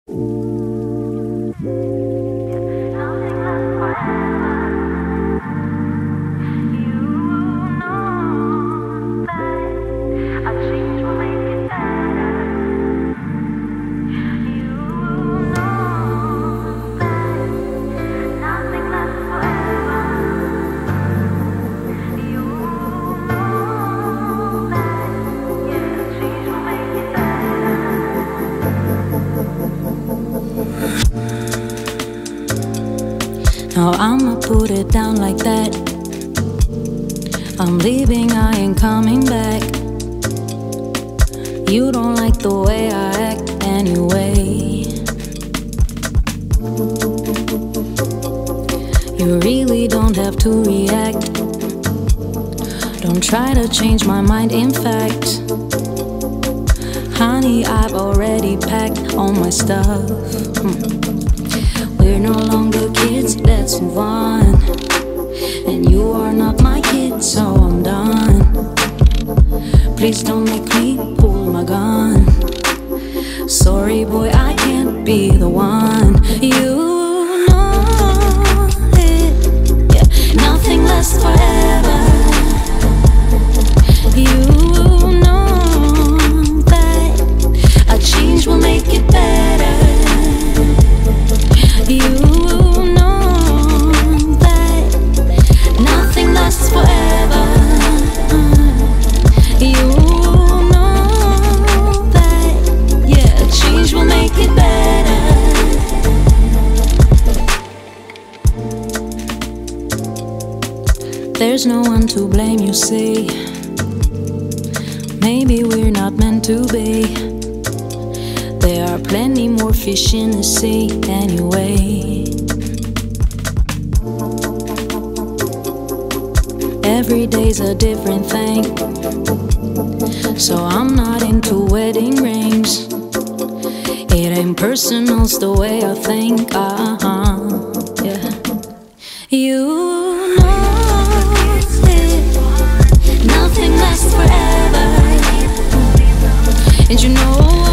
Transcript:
Now I'ma put it down like that. I'm leaving, I ain't coming back. You don't like the way I act anyway. You really don't have to react. Don't try to change my mind, in fact. Honey, I've already packed all my stuff. We're no longer kids, let's move on. And you are not my kid, so I'm done. Please don't make me pull my gun. Sorry boy, I can't be the one. You know it, yeah. Nothing lasts forever. You know that a change will make it better. You know that nothing lasts forever. You know that, yeah, change will make it better. There's no one to blame, you see. Maybe we're not meant to be. There are plenty more fish in the sea anyway. Every day's a different thing, so I'm not into wedding rings. It ain't personal, it's the way I think, yeah. You know it, nothing lasts forever. And you know